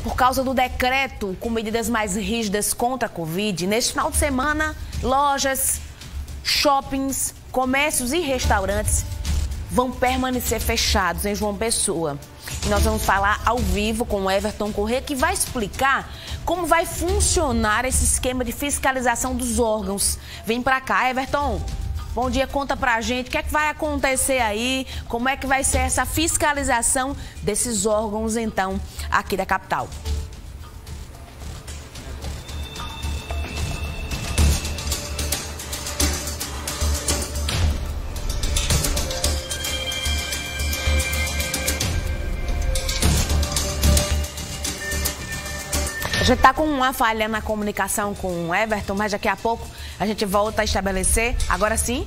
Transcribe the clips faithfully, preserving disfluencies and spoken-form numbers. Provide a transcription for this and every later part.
Por causa do decreto com medidas mais rígidas contra a Covid, neste final de semana, lojas, shoppings, comércios e restaurantes vão permanecer fechados em João Pessoa. E nós vamos falar ao vivo com o Everton Corrêa, que vai explicar como vai funcionar esse esquema de fiscalização dos órgãos. Vem pra cá, Everton. Bom dia, conta pra gente o que é que vai acontecer aí, como é que vai ser essa fiscalização desses órgãos, então, aqui da capital. A gente está com uma falha na comunicação com o Everton, mas daqui a pouco a gente volta a estabelecer. Agora sim?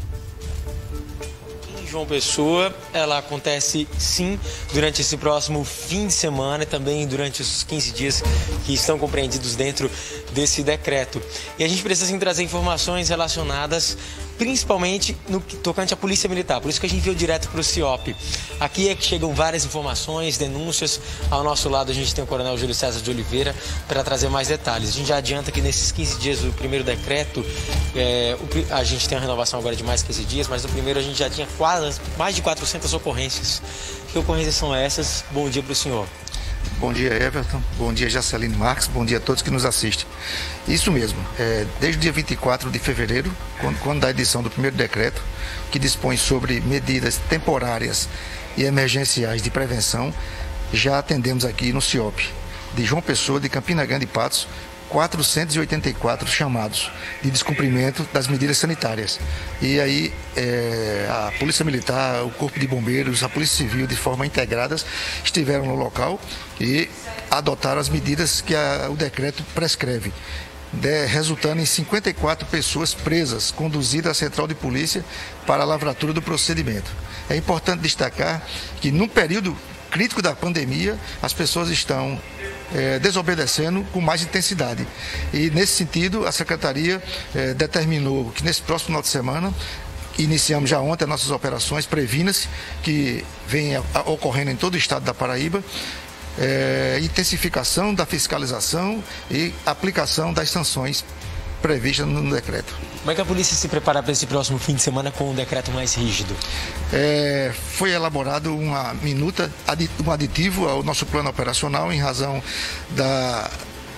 Em João Pessoa, ela acontece sim durante esse próximo fim de semana e também durante os quinze dias que estão compreendidos dentro desse decreto. E a gente precisa sim trazer informações relacionadas principalmente no que tocante à Polícia Militar, por isso que a gente veio direto para o C I O P. Aqui é que chegam várias informações, denúncias. Ao nosso lado a gente tem o Coronel Júlio César de Oliveira para trazer mais detalhes. A gente já adianta que nesses quinze dias do primeiro decreto, é, o, a gente tem a renovação agora de mais quinze dias, mas no primeiro a gente já tinha quase mais de quatrocentas ocorrências. Que ocorrências são essas? Bom dia para o senhor. Bom dia, Everton. Bom dia, Jaceline Marques. Bom dia a todos que nos assistem. Isso mesmo. É, desde o dia vinte e quatro de fevereiro, quando, quando da edição do primeiro decreto, que dispõe sobre medidas temporárias e emergenciais de prevenção, já atendemos aqui no C I O P de João Pessoa, de Campina Grande e Patos, quatrocentos e oitenta e quatro chamados de descumprimento das medidas sanitárias. E aí é, a Polícia Militar, o Corpo de Bombeiros, a Polícia Civil, de forma integradas, estiveram no local e adotaram as medidas que a, o decreto prescreve, de, resultando em cinquenta e quatro pessoas presas, conduzidas à Central de Polícia para a lavratura do procedimento. É importante destacar que no período crítico da pandemia, as pessoas estão É, desobedecendo com mais intensidade. E, nesse sentido, a Secretaria é, determinou que nesse próximo final de semana, iniciamos já ontem as nossas operações Previna-se, que vem a, a, ocorrendo em todo o estado da Paraíba, é, intensificação da fiscalização e aplicação das sanções previstas no decreto. Como é que a polícia se prepara para esse próximo fim de semana com um decreto mais rígido? É, foi elaborado uma minuta, um aditivo ao nosso plano operacional em razão da,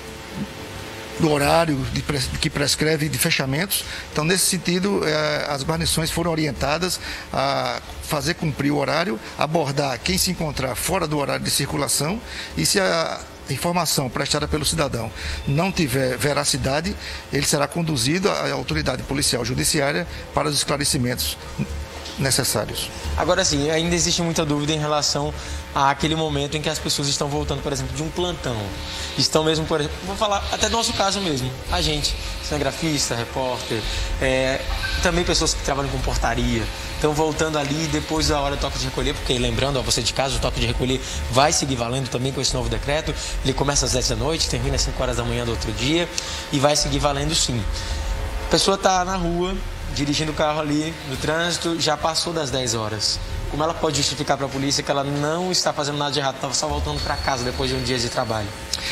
do horário de, que prescreve de fechamentos. Então, nesse sentido, é, as guarnições foram orientadas a fazer cumprir o horário, abordar quem se encontrar fora do horário de circulação e se a informação prestada pelo cidadão não tiver veracidade, ele será conduzido à autoridade policial judiciária para os esclarecimentos necessários. Agora sim, ainda existe muita dúvida em relação àquele momento em que as pessoas estão voltando, por exemplo, de um plantão. Estão mesmo, por exemplo, vou falar até do nosso caso mesmo, a gente, cinegrafista, repórter, é, também pessoas que trabalham com portaria, estão voltando ali depois da hora do toque de recolher, porque lembrando a você de casa, o toque de recolher vai seguir valendo também com esse novo decreto. Ele começa às dez da noite, termina às cinco horas da manhã do outro dia e vai seguir valendo sim. A pessoa está na rua, dirigindo o carro ali no trânsito, já passou das dez horas. Como ela pode justificar para a polícia que ela não está fazendo nada de errado, estava só voltando para casa depois de um dia de trabalho?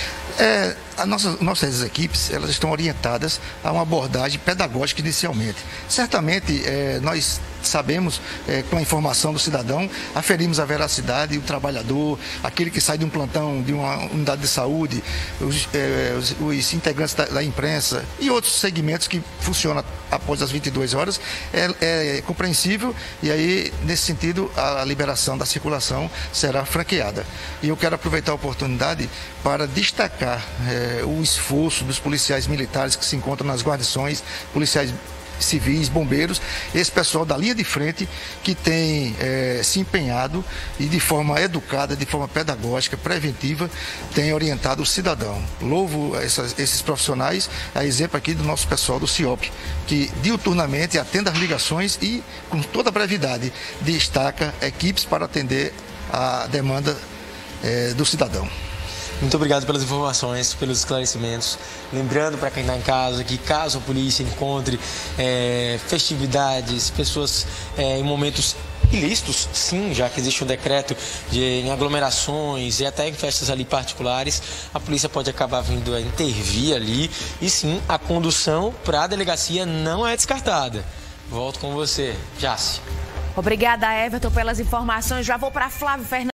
É, a nossa, nossas equipes, elas estão orientadas a uma abordagem pedagógica inicialmente. Certamente, é, nós sabemos, é, com a informação do cidadão, aferimos a veracidade, o trabalhador, aquele que sai de um plantão, de uma unidade de saúde, os, é, os, os integrantes da, da imprensa e outros segmentos que funcionam após as vinte e duas horas, é, é compreensível e aí, nesse sentido, a liberação da circulação será franqueada. E eu quero aproveitar a oportunidade para destacar é, o esforço dos policiais militares que se encontram nas guarnições, policiais civis, bombeiros, esse pessoal da linha de frente que tem é, se empenhado e de forma educada, de forma pedagógica, preventiva, tem orientado o cidadão. Louvo essas, esses profissionais, a exemplo aqui do nosso pessoal do C I O P, que diuturnamente atende às ligações e com toda a brevidade destaca equipes para atender a demanda é, do cidadão. Muito obrigado pelas informações, pelos esclarecimentos. Lembrando para quem está em casa que caso a polícia encontre é, festividades, pessoas é, em momentos ilícitos, sim, já que existe um decreto de, em aglomerações e até em festas ali particulares, a polícia pode acabar vindo a intervir ali e sim, a condução para a delegacia não é descartada. Volto com você, Jace. Obrigada, Everton, pelas informações. Já vou para Flávio Fernandes.